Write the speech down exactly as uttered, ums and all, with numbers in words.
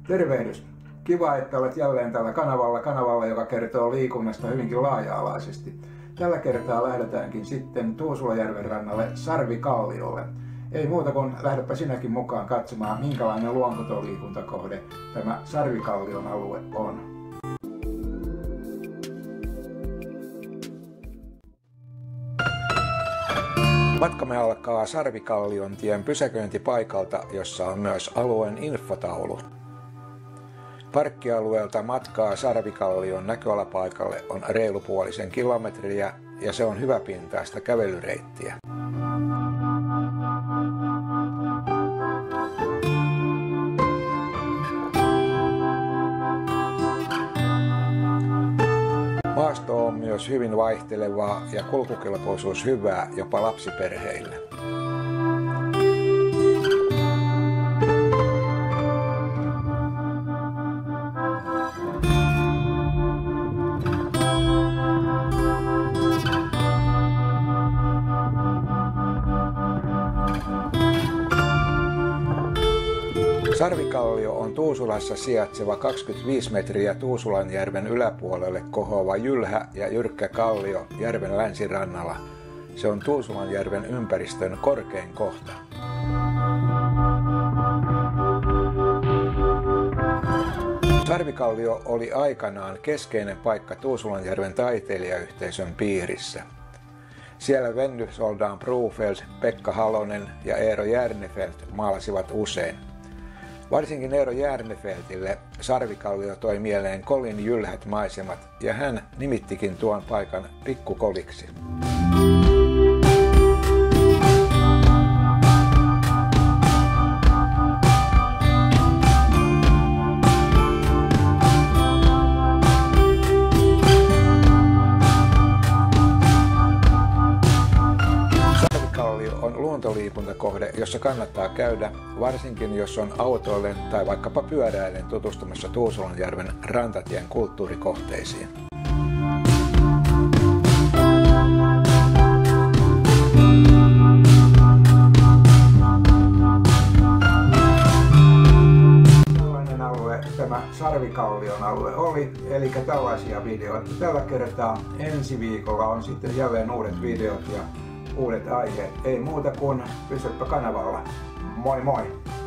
Tervehdys! Kiva, että olet jälleen tällä kanavalla, kanavalla, joka kertoo liikunnasta hyvinkin laaja-alaisesti. Tällä kertaa lähdetäänkin sitten Tuusulajärven rannalle Sarvikalliolle. Ei muuta kuin lähdepä sinäkin mukaan katsomaan, minkälainen luontoliikuntakohde tämä Sarvikallion alue on. Matkamme alkaa Sarvikallion tien pysäköintipaikalta, jossa on myös alueen infotaulu. Parkkialueelta matkaa Sarvikallion näköalapaikalle on reilu puolisen kilometriä ja se on hyväpintaista kävelyreittiä. Maasto on myös hyvin vaihtelevaa ja kulkukelpoisuus hyvää jopa lapsiperheille. Sarvikallio on Tuusulassa sijaitseva kaksikymmentäviisi metriä Tuusulanjärven yläpuolelle kohoava jylhä ja jyrkkä kallio järven länsirannalla. Se on Tuusulanjärven ympäristön korkein kohta. Sarvikallio oli aikanaan keskeinen paikka Tuusulanjärven taiteilijayhteisön piirissä. Siellä Venny Soldan Brufeld, Pekka Halonen ja Eero Järnefelt maalasivat usein. Varsinkin Eero Järnefeltille Sarvikallio toi mieleen Kolin jylhät maisemat ja hän nimittikin tuon paikan Pikkukoliksi. On luontoliikuntakohde, jossa kannattaa käydä, varsinkin jos on autoillen tai vaikkapa pyöräillen tutustumassa Tuusulanjärven rantatien kulttuurikohteisiin. Tällainen alue tämä Sarvikallion alue oli, eli tällaisia videoita. Tällä kertaa ensi viikolla on sitten jälleen uudet videot ja uudet aiheet. Ei muuta kuin pysyppä kanavalla. Moi moi!